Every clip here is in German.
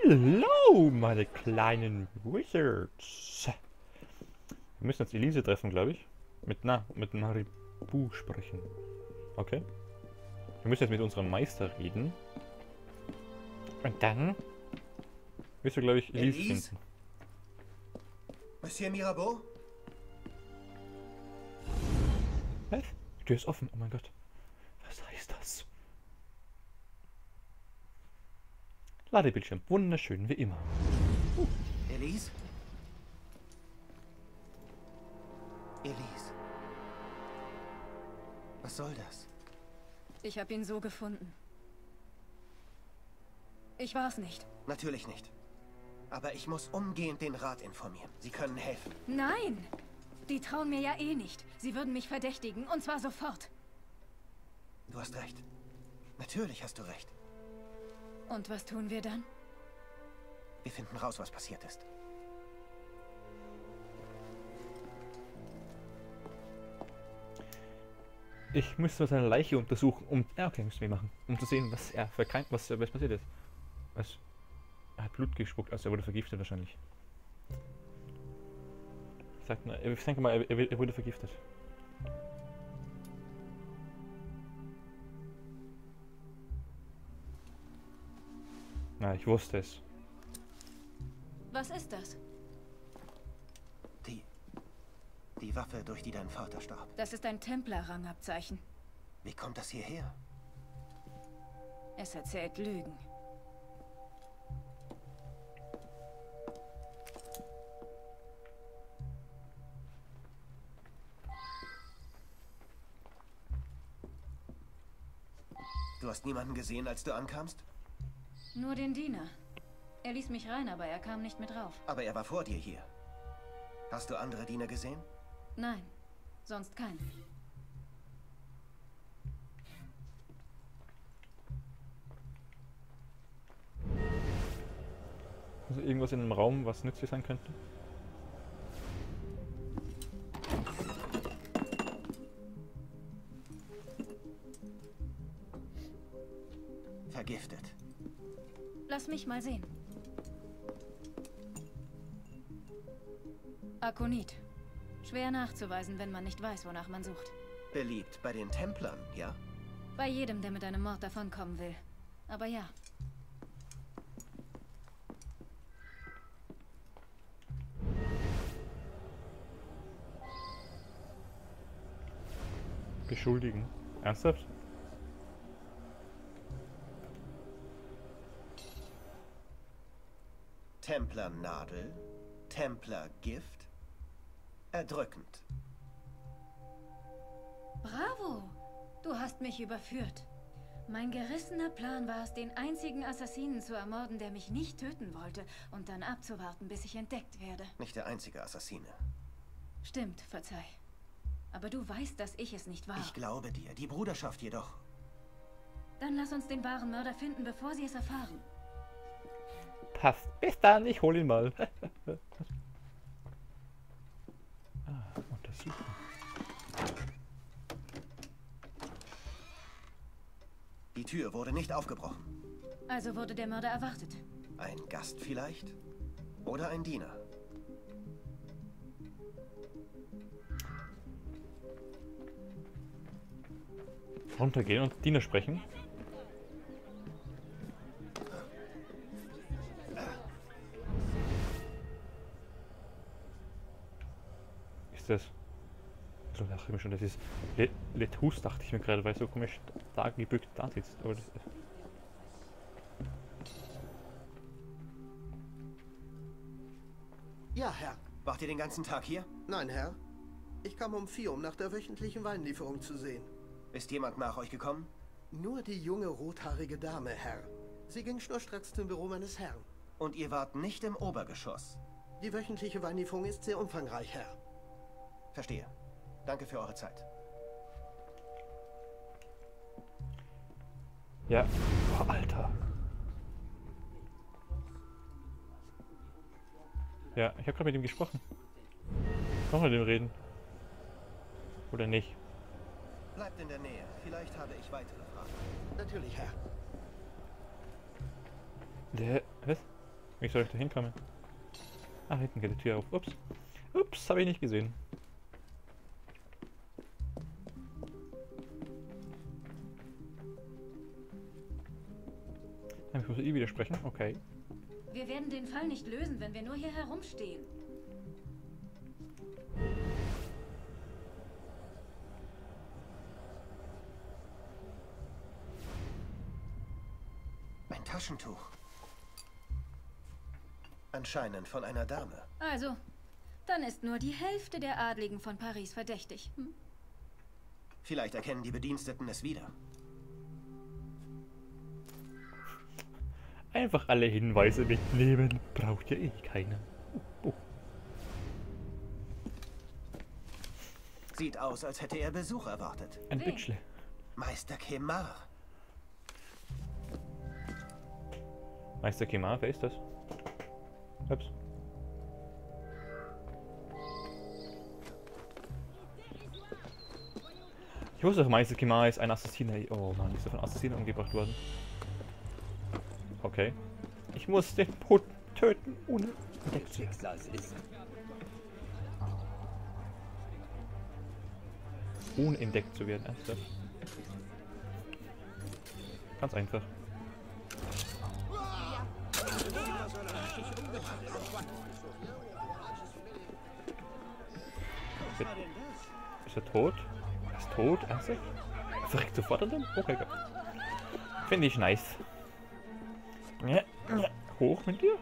Hallo, meine kleinen Wizards. Wir müssen jetzt Elise treffen, glaube ich. Mit Maribu sprechen. Okay. Wir müssen jetzt mit unserem Meister reden. Und dann wirst du, glaube ich, Elise finden. Monsieur Mirabeau? Was? Die Tür ist offen. Oh mein Gott. Was heißt das? Ladebildschirm. Wunderschön, wie immer. Elise? Elise. Was soll das? Ich habe ihn so gefunden. Ich war es nicht. Natürlich nicht. Aber ich muss umgehend den Rat informieren. Sie können helfen. Nein! Die trauen mir ja eh nicht. Sie würden mich verdächtigen, und zwar sofort. Du hast recht. Natürlich hast du recht. Und was tun wir dann? Wir finden raus, was passiert ist. Ich müsste seine Leiche untersuchen, ja, okay, müssen wir machen. Um zu sehen, was passiert ist. Er hat Blut gespuckt, also er wurde vergiftet wahrscheinlich. Ich denke mal, er wurde vergiftet. Na, ich wusste es. Was ist das? Die Waffe, durch die dein Vater starb. Das ist ein Templer-Rangabzeichen. Wie kommt das hierher? Es erzählt Lügen. Du hast niemanden gesehen, als du ankamst? Nur den Diener. Er ließ mich rein, aber er kam nicht mit rauf. Aber er war vor dir hier. Hast du andere Diener gesehen? Nein, sonst keinen. Also irgendwas in einem Raum, was nützlich sein könnte? Vergiftet. Lass mich mal sehen. Akonit. Schwer nachzuweisen, wenn man nicht weiß, wonach man sucht. Beliebt bei den Templern, ja? Bei jedem, der mit einem Mord davonkommen will. Aber ja. Beschuldigen. Ernsthaft? Templernadel, Templergift, erdrückend. Bravo! Du hast mich überführt. Mein gerissener Plan war es, den einzigen Assassinen zu ermorden, der mich nicht töten wollte, und dann abzuwarten, bis ich entdeckt werde. Nicht der einzige Assassine. Stimmt, verzeih. Aber du weißt, dass ich es nicht war. Ich glaube dir, die Bruderschaft jedoch. Dann lass uns den wahren Mörder finden, bevor sie es erfahren. Passt. Bis dann, ich hol ihn mal. Untersuchen. Die Tür wurde nicht aufgebrochen. Also wurde der Mörder erwartet. Ein Gast vielleicht? Oder ein Diener? Runtergehen und Diener sprechen. Ist das? So dachte ich mir schon, das ist Lethus, dachte ich mir gerade, weil so komisch da gebückt da sitzt. Aber das ist Ja, Herr. Wacht ihr den ganzen Tag hier? Nein, Herr. Ich kam um 4, um nach der wöchentlichen Weinlieferung zu sehen. Ist jemand nach euch gekommen? Nur die junge rothaarige Dame, Herr. Sie ging schnurstracks zum Büro meines Herrn. Und ihr wart nicht im Obergeschoss? Die wöchentliche Weinlieferung ist sehr umfangreich, Herr. Verstehe. Danke für eure Zeit. ja. Oh, Alter. Ja, ich habe gerade mit ihm gesprochen. Noch mit ihm reden. Oder nicht? Bleibt in der Nähe. Vielleicht habe ich weitere Fragen. Natürlich, Herr. Der. Was? Wie soll ich da hinkommen? Ah, hinten geht die Tür auf. Ups. Ups, habe ich nicht gesehen. Ich muss widersprechen. Okay. Wir werden den Fall nicht lösen, wenn wir nur hier herumstehen. Ein Taschentuch. Anscheinend von einer Dame. Also, dann ist nur die Hälfte der Adligen von Paris verdächtig. Hm? Vielleicht erkennen die Bediensteten es wieder. Einfach alle Hinweise mitnehmen. Braucht ja eh keiner. Sieht aus, als hätte er Besuch erwartet. Ein Wen? Bitchle. Meister Kemar. Meister Kemar, wer ist das? Ups. Ich wusste doch, Meister Kemar ist ein Assassiner. Oh Mann, ist er von Assassinen umgebracht worden? Okay. Ich muss den Boot töten, ohne entdeckt zu werden. Ohne entdeckt zu werden, ernsthaft. Ganz einfach. Ist er tot? Er ist tot? Ernsthaft? Er verreckt sofort an dem? Okay, gut. Finde ich nice. Ja, ja. Hoch mit dir.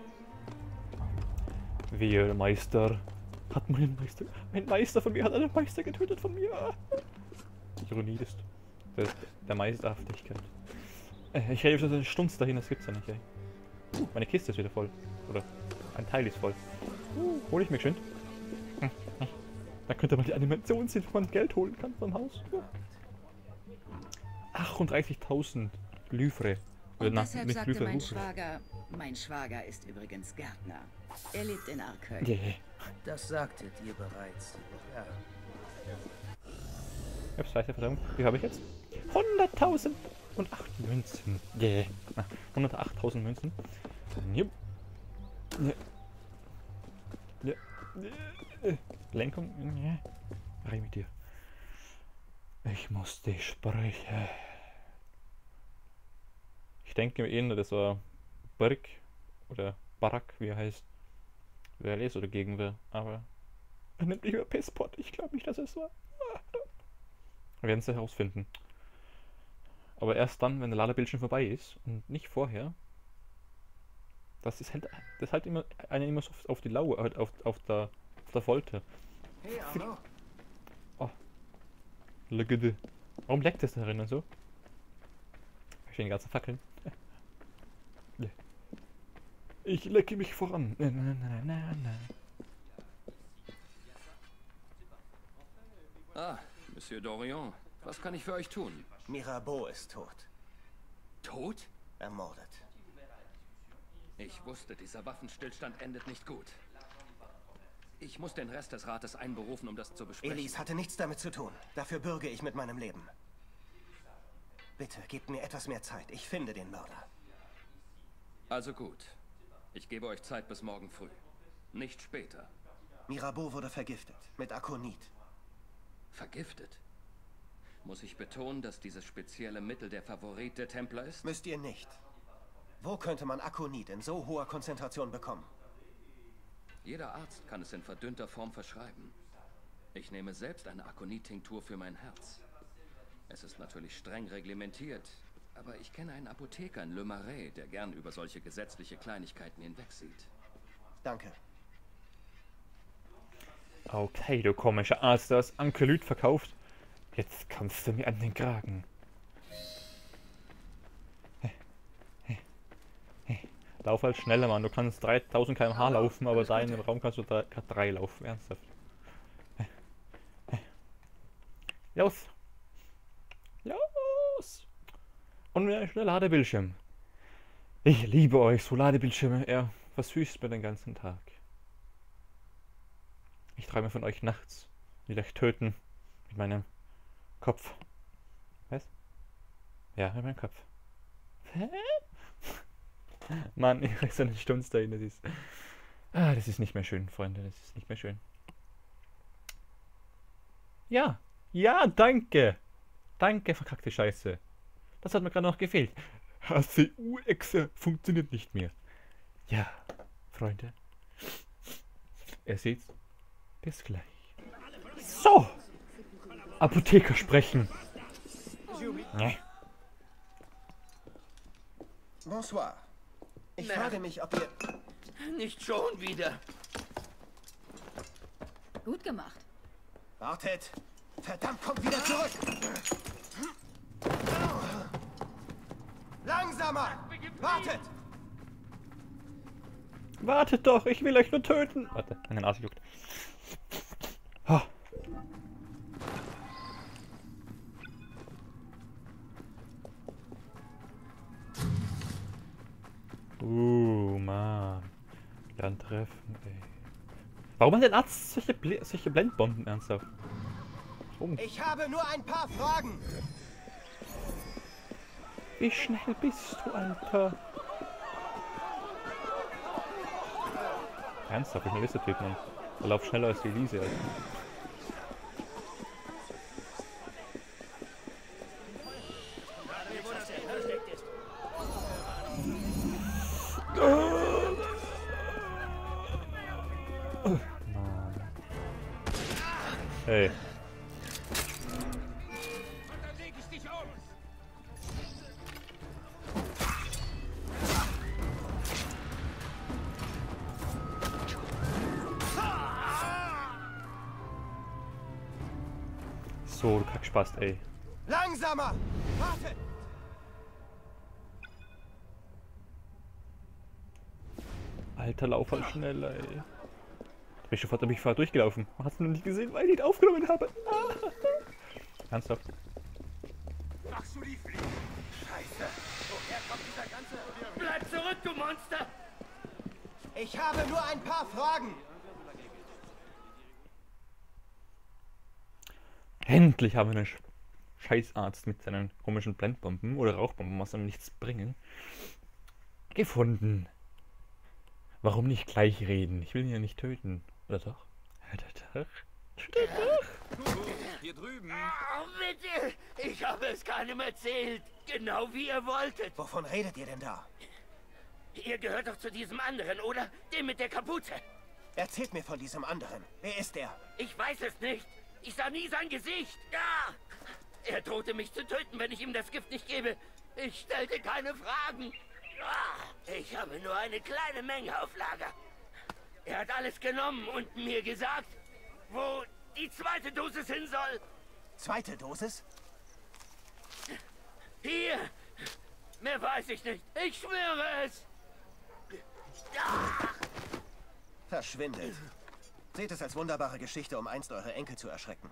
Wehe, Meister. Hat mein Meister. Ein Meister von mir hat einen Meister getötet von mir. Die Ironie ist der Meisterhaftigkeit. Ich rede schon so eine Stunde dahin, das gibt's ja nicht, ey. Meine Kiste ist wieder voll. Oder ein Teil ist voll. Hol ich mir geschwind. Da könnte man die Animation sehen, wo man Geld holen kann vom Haus. 38.000 Livre. Und deshalb sagte mein Schwager ist übrigens Gärtner. Er lebt in Arcueil. Yeah. Das sagtet ihr bereits. Ja. Ups, scheiße, verdammt. Wie habe ich jetzt? 100.000 und 8 Münzen. Yeah. 108.000 Münzen. Jupp. Ja. Ja. Ja. Lenkung. Ja. Rein mit dir. Ich muss dich sprechen. Ich denke mir eher, das war Berg oder Barak, wie er heißt. Wer ist oder gegen wer. Aber er nimmt mich über Pisspot. Ich glaube nicht, dass es war. Wir werden es herausfinden. Aber erst dann, wenn der Ladebildschirm vorbei ist und nicht vorher. Das halt immer einen immer so auf die Lauer, auf der Folter. Hey, Arno. Oh. Legede. Warum leckt es da drin und so? Ich stehen die ganzen Fackeln. Ich lecke mich voran. Na, na, na, na, na. Ah, Monsieur Dorian, was kann ich für euch tun? Mirabeau ist tot. Tot? Ermordet. Ich wusste, dieser Waffenstillstand endet nicht gut. Ich muss den Rest des Rates einberufen, um das zu besprechen. Elise hatte nichts damit zu tun. Dafür bürge ich mit meinem Leben. Bitte, gebt mir etwas mehr Zeit. Ich finde den Mörder. Also gut. Ich gebe euch Zeit bis morgen früh. Nicht später. Mirabeau wurde vergiftet. Mit Akonit. Vergiftet? Muss ich betonen, dass dieses spezielle Mittel der Favorit der Templer ist? Müsst ihr nicht. Wo könnte man Akonit in so hoher Konzentration bekommen? Jeder Arzt kann es in verdünnter Form verschreiben. Ich nehme selbst eine Akonit-Tinktur für mein Herz. Es ist natürlich streng reglementiert, aber ich kenne einen Apotheker in Le Marais, der gern über solche gesetzliche Kleinigkeiten hinwegsieht. Danke. Okay, du komischer Arzt, du hast Ankelyt verkauft. Jetzt kommst du mir an den Kragen. Lauf halt schneller, Mann. Du kannst 3000 km/h laufen, aber da in dem Raum kannst du 3 laufen. Ernsthaft. Los! Los! Und ein schneller Ladebildschirm. Ich liebe euch, so Ladebildschirme. Er versüßt mir den ganzen Tag. Ich träume von euch nachts. Will euch töten. Mit meinem Kopf. Was? Ja, mit meinem Kopf. Hä? Mann, ich krieg so einen Stunz dahin. Das ist nicht mehr schön, Freunde. Das ist nicht mehr schön. Ja. Ja, danke. Danke, verkackte Scheiße. Das hat mir gerade noch gefehlt. HCU-Exe funktioniert nicht mehr. Ja, Freunde. Ihr seht's. Bis gleich. So. Apotheker sprechen. Nee. Bonsoir. Ich frage mich, ob ihr... Nicht schon wieder. Gut gemacht. Wartet! Verdammt, kommt wieder zurück! Langsamer! Wartet! Wartet doch, ich will euch nur töten. Warte, meine Nase juckt. Oh. Mann. Dann treffen, ey. Warum hat der Arzt solche Blendbomben ernsthaft? Warum? Ich habe nur ein paar Fragen. Wie schnell bist du, Alter? Ernsthaft, wie schnell ist der Typ, Mann? Er läuft schneller als die Elise, Alter. Hey. So, du Kackspast, ey. Langsamer! Warte! Alter, lauf halt schneller, ey. Da bin ich vorher durchgelaufen. Hast du noch nicht gesehen, weil ich nicht aufgenommen habe? Ah. Ernsthaft? Machst du die Fliege? Scheiße. Woher kommt dieser ganze... Bleib zurück, du Monster! Ich habe nur ein paar Fragen. Endlich haben wir einen Scheißarzt mit seinen komischen Blendbomben oder Rauchbomben, was einem nichts bringen, gefunden. Warum nicht gleich reden? Ich will ihn ja nicht töten. Oder doch? Oder doch? Hier drüben. Oh, bitte! Ich habe es keinem erzählt. Genau wie ihr wolltet. Wovon redet ihr denn da? Ihr gehört doch zu diesem anderen, oder? Dem mit der Kapuze. Erzählt mir von diesem anderen. Wer ist er? Ich weiß es nicht. Ich sah nie sein Gesicht. Ja! Er drohte mich zu töten, wenn ich ihm das Gift nicht gebe. Ich stellte keine Fragen. Ich habe nur eine kleine Menge auf Lager. Er hat alles genommen und mir gesagt, wo die zweite Dosis hin soll. Zweite Dosis? Hier. Mehr weiß ich nicht. Ich schwöre es. Verschwindet. Seht es als wunderbare Geschichte, um einst eure Enkel zu erschrecken.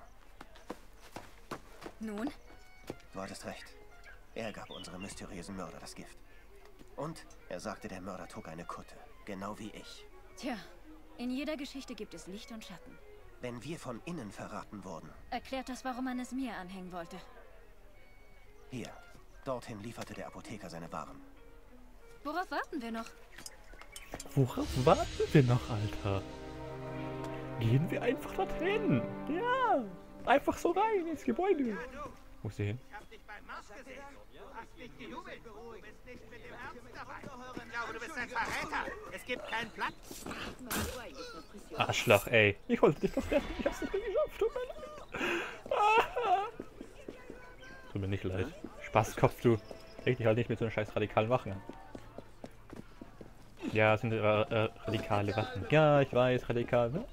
Nun? Du hattest recht. Er gab unserem mysteriösen Mörder das Gift. Und er sagte, der Mörder trug eine Kutte. Genau wie ich. Tja, in jeder Geschichte gibt es Licht und Schatten. Wenn wir von innen verraten wurden. Erklärt das, warum man es mir anhängen wollte. Hier. Dorthin lieferte der Apotheker seine Waren. Worauf warten wir noch? Worauf warten wir noch, Alter? Gehen wir einfach dorthin. Ja. Einfach so rein ins Gebäude. Wo ist der hin? Ich hab dich beim Marsch gesehen. Du hast nicht gejubelt. Du bist nicht mit dem Ernst dabei. Ich glaube, du bist ein Verräter. Es gibt keinen Platz. Arschloch, ey. Ich wollte dich doch retten. Ich hab's nicht mehr geschafft. Tut mir leid. Ah. Tut mir nicht leid. Spaßkopf, du. Leg dich halt nicht mit so einer scheiß radikalen Wachen an. Ja, das sind radikale Waffen. Ja, ich weiß, radikal. Ne?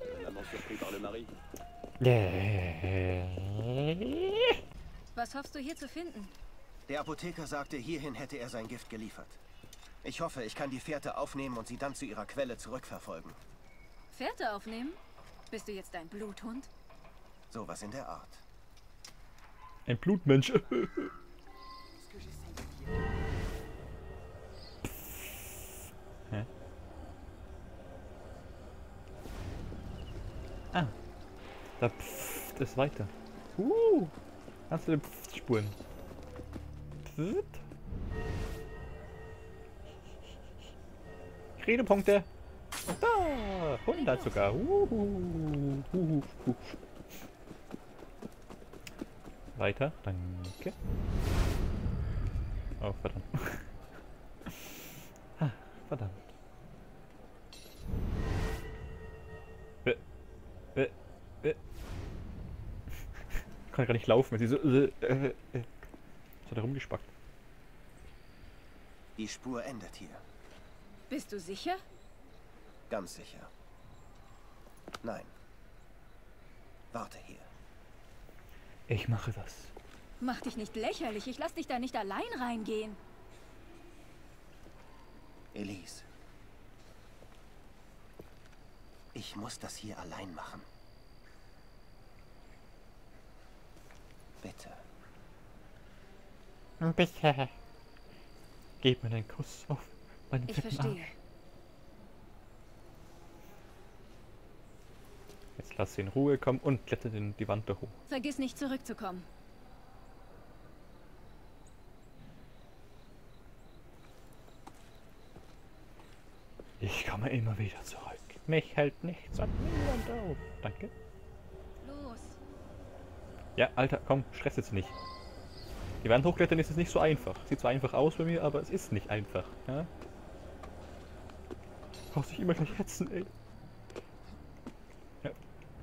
Was hoffst du hier zu finden? Der Apotheker sagte, hierhin hätte er sein Gift geliefert. Ich hoffe, ich kann die Fährte aufnehmen und sie dann zu ihrer Quelle zurückverfolgen. Fährte aufnehmen? Bist du jetzt ein Bluthund? Sowas in der Art. Ein Blutmensch. Hä? Ah. Da pfft es weiter. Hast du den Pfft-Spuren? Pfft? Redepunkte. Da, 100 sogar. Weiter, danke. Oh, verdammt. Ah, verdammt. Ich kann gar nicht laufen, wenn sie so... Was hat er rumgespackt? Die Spur endet hier. Bist du sicher? Ganz sicher. Nein. Warte hier. Ich mache das. Mach dich nicht lächerlich. Ich lass dich da nicht allein reingehen. Elise. Ich muss das hier allein machen. Bitte. Bitte. Gib mir einen Kuss auf meinen Ich fetten verstehe. Arsch. Jetzt lass sie in Ruhe kommen und kletter die Wand da hoch. Vergiss nicht zurückzukommen. Ich komme immer wieder zurück. Mich hält nichts an niemand auf. Danke. Los. Ja, Alter, komm, stress jetzt nicht. Die Wand hochklettern ist jetzt nicht so einfach. Sieht zwar einfach aus bei mir, aber es ist nicht einfach. Ja? Brauchst dich immer gleich hetzen, ey. Ja.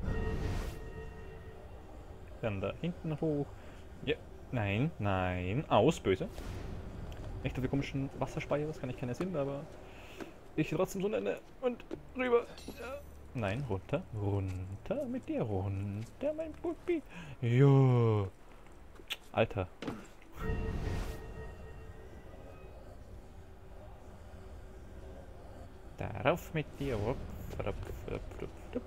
Dann da hinten hoch. Ja, nein, nein. Aus, böse. Echt, diese komischen Wasserspeicher, das kann ich keiner Sinn, aber ich trotzdem so nenne. Und rüber. Ja. Nein, runter. Runter mit dir. Runter, mein Puppi. Jo. Alter. Darauf mit dir. Rup, rup, rup, rup, rup.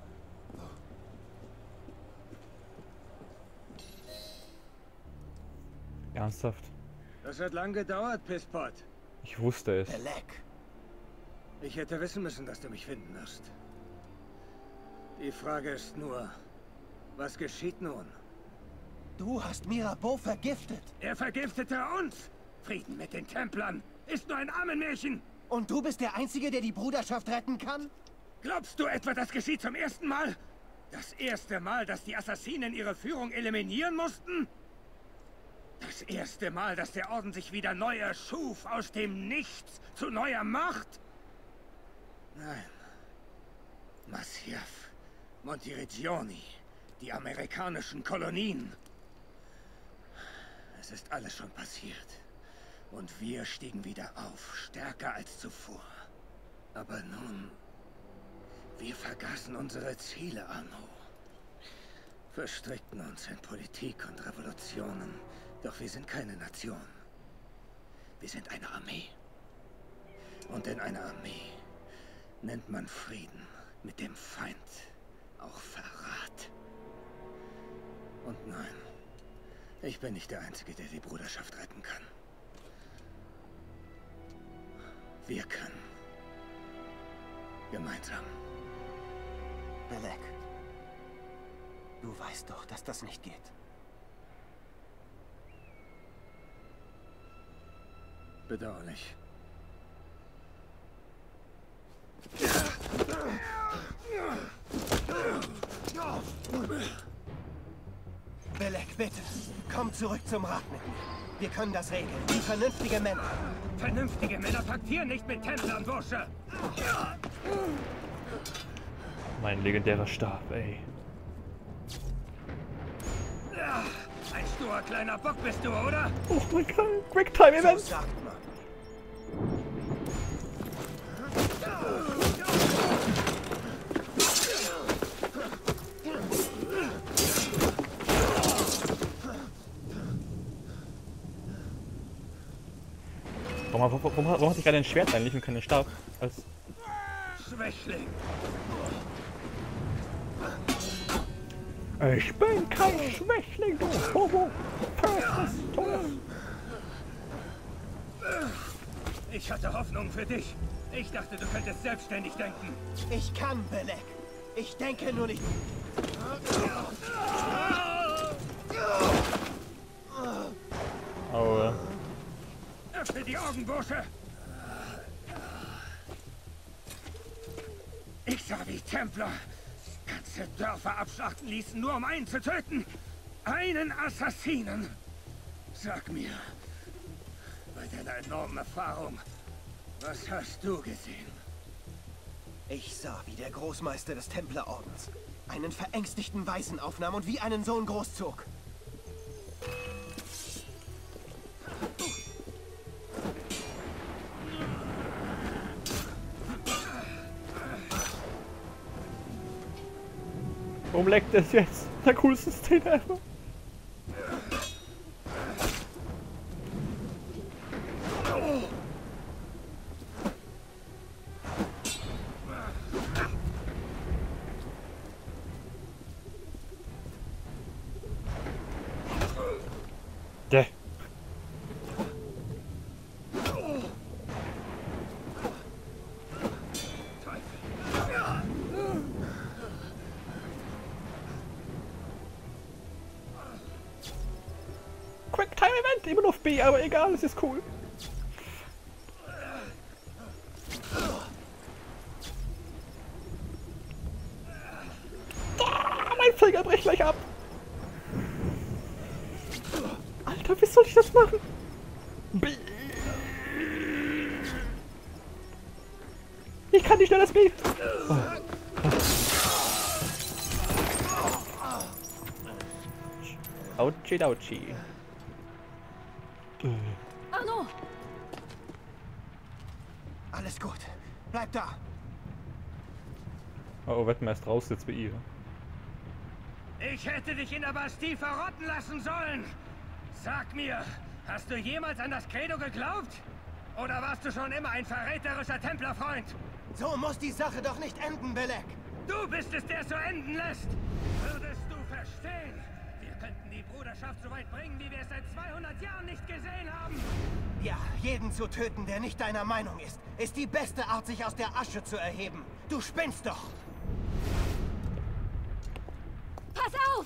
Ernsthaft? Das hat lang gedauert, Pisspot. Ich wusste es. Belek. Ich hätte wissen müssen, dass du mich finden wirst. Die Frage ist nur, was geschieht nun? Du hast Mirabeau vergiftet. Er vergiftete uns! Frieden mit den Templern ist nur ein Armenmärchen! Und du bist der Einzige, der die Bruderschaft retten kann? Glaubst du etwa, das geschieht zum ersten Mal? Das erste Mal, dass die Assassinen ihre Führung eliminieren mussten? Das erste Mal, dass der Orden sich wieder neu erschuf, aus dem Nichts zu neuer Macht? Nein. Masyaf, Monteriggioni, die amerikanischen Kolonien. Es ist alles schon passiert. Und wir stiegen wieder auf, stärker als zuvor. Aber nun... Wir vergaßen unsere Ziele, Arno. Verstrickten uns in Politik und Revolutionen. Doch wir sind keine Nation. Wir sind eine Armee. Und in einer Armee nennt man Frieden mit dem Feind auch Verrat. Und nein, ich bin nicht der Einzige, der die Bruderschaft retten kann. Wir können. Gemeinsam. Belek. Du weißt doch, dass das nicht geht. Bedauerlich. Belek, bitte. Komm zurück zum Rat mit mir. Wir können das regeln. Wie vernünftige Männer. Vernünftige Männer paktieren nicht mit Templern, Bursche! Mein legendärer Stab, ey. Ein sturer kleiner Bock bist du, oder? Oh mein Gott, Quicktime-Event! So sagt man. Warum hat sich gerade ein Schwert eigentlich und keinen Stab? Als Schwächling! ich bin kein Schwächling, du Homo! Ich hatte Hoffnung für dich. Ich dachte, du könntest selbstständig denken. Ich kann, Belek. Ich denke nur nicht... Aua. Öffne die Augen, Bursche! Ich sah, wie Templer ganze Dörfer abschlachten ließen, nur um einen zu töten. Einen Assassinen. Sag mir, bei deiner enormen Erfahrung, was hast du gesehen? Ich sah, wie der Großmeister des Templerordens einen verängstigten Weißen aufnahm und wie einen Sohn großzog. Warum leckt es jetzt? Der coolste Szene ever. Der. Quicktime-Event, immer noch B, aber egal, es ist cool. Ah, mein Finger bricht gleich ab. Alter, wie soll ich das machen? B. Ich kann nicht schnell das B. Oh. Autschi, Autschi. Arno! Alles gut. Bleib da. Oh, wetten wir erst raus jetzt bei ihr. Ich hätte dich in der Bastille verrotten lassen sollen. Sag mir, hast du jemals an das Credo geglaubt? Oder warst du schon immer ein verräterischer Templerfreund? So muss die Sache doch nicht enden, Belek. Du bist es, der es so enden lässt. Würdest du verstehen? Wir könnten die Bruderschaft so weit bringen, wie wir es seit 200 Jahren nicht gesehen haben. Ja, jeden zu töten, der nicht deiner Meinung ist die beste Art, sich aus der Asche zu erheben. Du spinnst doch. Pass auf!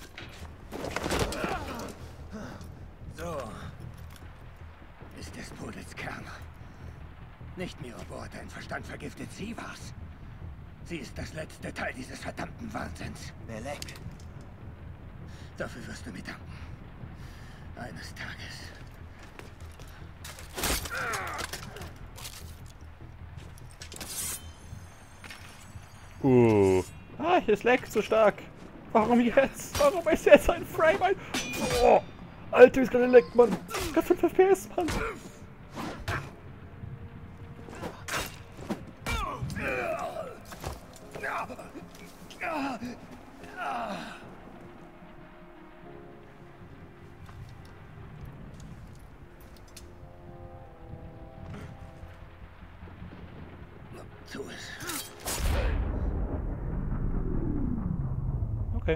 So ist des Pudels Kern. Nicht Mirobor hat deinen Verstand vergiftet, sie war's. Sie ist das letzte Teil dieses verdammten Wahnsinns. Belek. Dafür wirst du mir danken. Eines Tages. Ah, hier ist Leck so stark. Warum jetzt? Warum ist jetzt ein Frame ein... Oh, Alter, wie ist gerade leckt, Mann. Gerade 5 FPS, Mann. Tu es. Okay.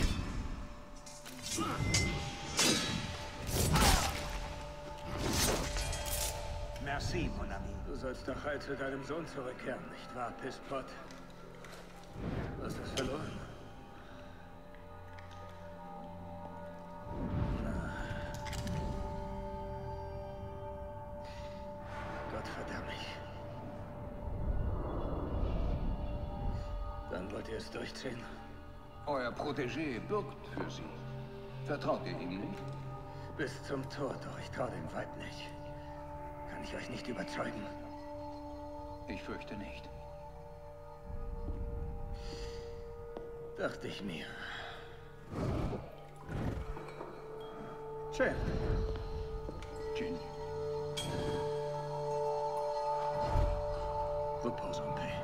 Merci, mon ami. Du sollst doch heil zu deinem Sohn zurückkehren, nicht wahr, Pisspot? Du hast es verloren. Gott verdammt mich. Dann wollt ihr es durchziehen? Euer Protégé bürgt für Sie. Vertraut ihr ihm nicht? Bis zum Tod, doch ich traue dem Weib nicht. Kann ich euch nicht überzeugen? Ich fürchte nicht. Dachte ich mir. Schön. Jin. Repose en paix.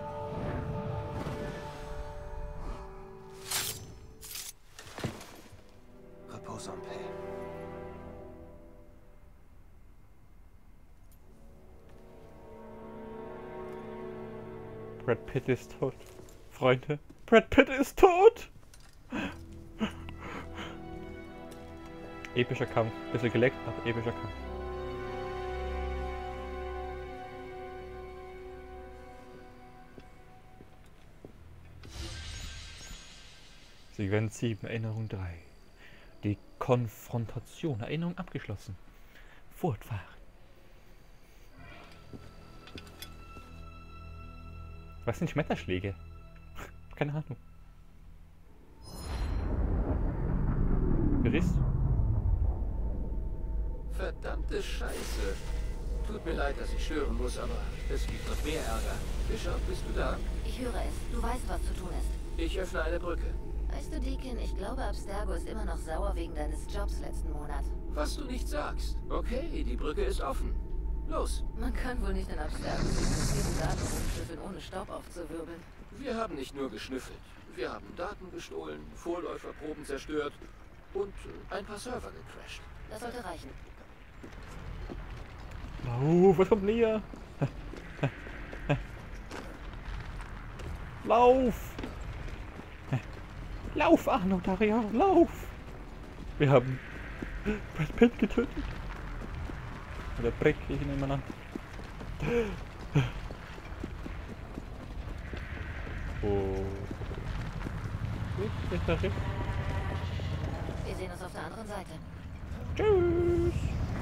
Repose en paix. Brad Pitt ist tot. Freunde, Brad Pitt ist tot! Epischer Kampf. Bisschen geleckt, aber epischer Kampf. Segment 7, Erinnerung 3. Die Konfrontation. Erinnerung abgeschlossen. Fortfahren. Was sind Schmetterschläge? Keine Ahnung. Wer ist? Verdammte Scheiße. Tut mir leid, dass ich stören muss, aber es gibt noch mehr Ärger. Bishop, bist du da? Ich höre es. Du weißt, was zu tun ist. Ich öffne eine Brücke. Weißt du, Deacon, ich glaube, Abstergo ist immer noch sauer wegen deines Jobs letzten Monat. Was du nicht sagst. Okay, die Brücke ist offen. Los. Man kann wohl nicht in Abstergo signalisierte Daten rumschiffeln, ohne Staub aufzuwirbeln. Wir haben nicht nur geschnüffelt. Wir haben Daten gestohlen, Vorläuferproben zerstört und ein paar Server gecrashed. Das sollte reichen. Lauf, was kommt näher? Lauf! Lauf, Arno Daria, lauf! Wir haben Brad Pitt getötet. Oder Brick, ich nehme an. Oh. Wir sehen uns auf der anderen Seite. Tschüss!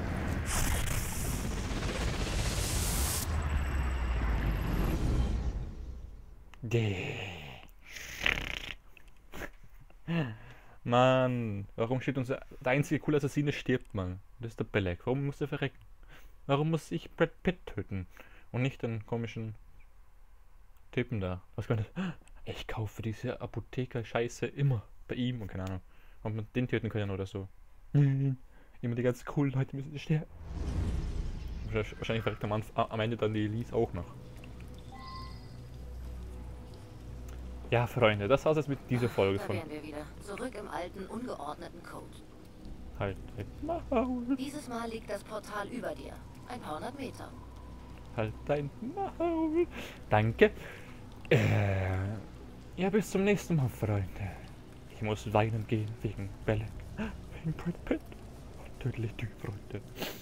Mann, warum steht unser... Der einzige coole Assassine stirbt, Mann. Das ist der Belek. Warum muss er verrecken? Warum muss ich Brad Pitt töten? Und nicht den komischen Typen da. Was könnte... Ich kaufe diese Apotheker-Scheiße immer bei ihm und keine Ahnung. Ob man den töten können oder so. Immer die ganz coolen Leute müssen sterben. Wahrscheinlich verreckt am Ende dann die Elise auch noch. Ja, Freunde, das war's jetzt mit dieser Folge Da von... wären wir wieder. Zurück im alten, ungeordneten Code. Halt dein Maul. Dieses Mal liegt das Portal über dir. Ein paar hundert Meter. Halt dein Maul. Danke. Ja, bis zum nächsten Mal, Freunde. Ich muss weinen gehen wegen Belek. Wegen Brad Pitt. Tödlich Typ, Freunde.